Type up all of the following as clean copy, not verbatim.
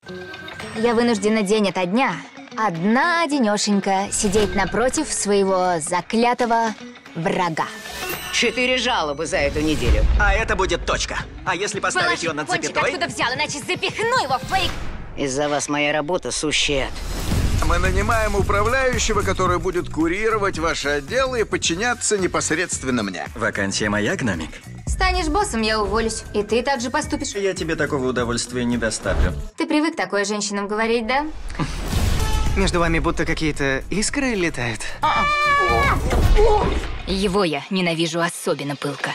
Я вынуждена день ото дня, одна-одинешенька, сидеть напротив своего заклятого врага. 4 жалобы за эту неделю. А это будет точка. А если поставить ее над Пончик, запятой? откуда взял, иначе запихну его в твои... Из-за вас моя работа сущий ад. Мы нанимаем управляющего, который будет курировать ваши отделы и подчиняться непосредственно мне. Вакансия моя, гномик? Станешь боссом, я уволюсь. И ты так же поступишь. Я тебе такого удовольствия не доставлю. Ты привык такое женщинам говорить, да? Между вами будто какие-то искры летают. Его я ненавижу особенно пылко.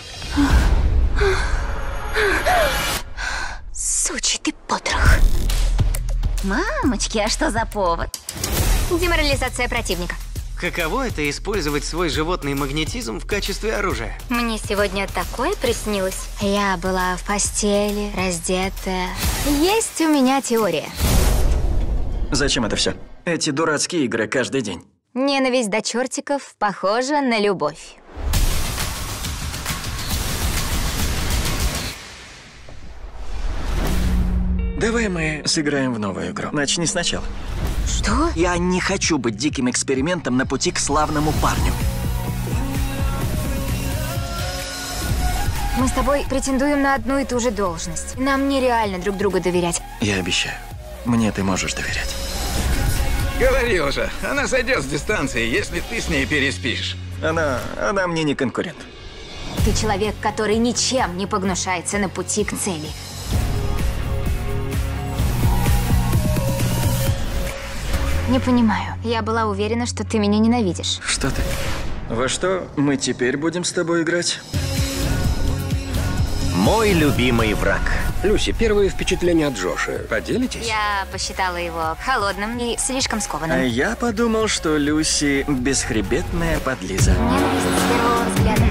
Сучий ты потрох. Мамочки, а что за повод? Деморализация противника. Каково это использовать свой животный магнетизм в качестве оружия? Мне сегодня такое приснилось. Я была в постели, раздетая. Есть у меня теория. Зачем это все? Эти дурацкие игры каждый день. Ненависть до чертиков похожа на любовь. Давай мы сыграем в новую игру. Начни сначала. Что? Я не хочу быть диким экспериментом на пути к славному парню. Мы с тобой претендуем на одну и ту же должность. Нам нереально друг другу доверять. Я обещаю. Мне ты можешь доверять. Говорил же, она сойдет с дистанции, если ты с ней переспишь. Она мне не конкурент. Ты человек, который ничем не погнушается на пути к цели. Не понимаю. Я была уверена, что ты меня ненавидишь. Что ты? Во что мы теперь будем с тобой играть? Мой любимый враг. Люси, первое впечатление от Джоша. Поделитесь? Я посчитала его холодным и слишком А скованным. я подумал, что Люси бесхребетная подлиза. Ненависть с первого взгляда.